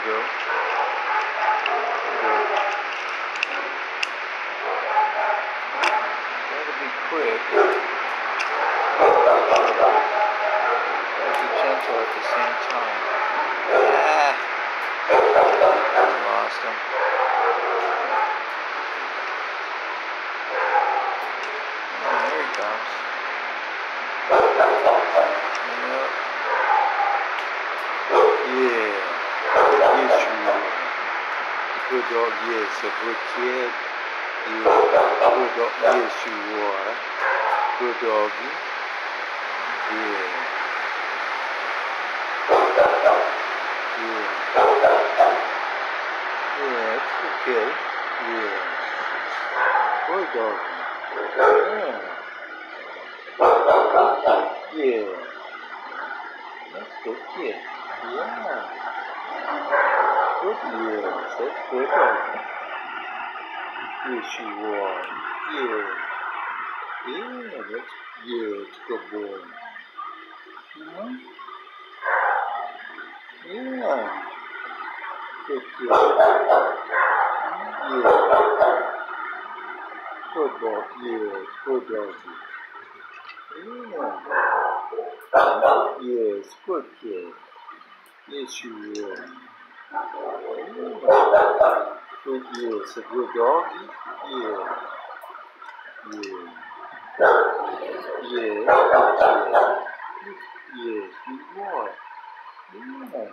go. Gotta be quick. Gotta be gentle at the same time. Ah! Lost him. Oh, there he comes. Yep. Yeah. Yes, you are. Good dog. Yes, a good kid. Yeah. Good dog. Yes, you are. Good doggy. Yeah. Yeah. Yeah, it's okay. Yeah. Good doggy. Yeah. Yeah. That's good kid. Yeah. Good, yes. That's good doggy. Yes, you are. Yeah. Yeah, that's, yeah, it's a good boy. Yeah. Yeah. Good kid. Yeah. Good dog. Yes. Good doggy. Yeah. Yes. Good kid. Yes, you are. Yeah. Good. Yes. A good doggy. Yeah. Yeah. Yes. Yes. Yes. You are. Yeah.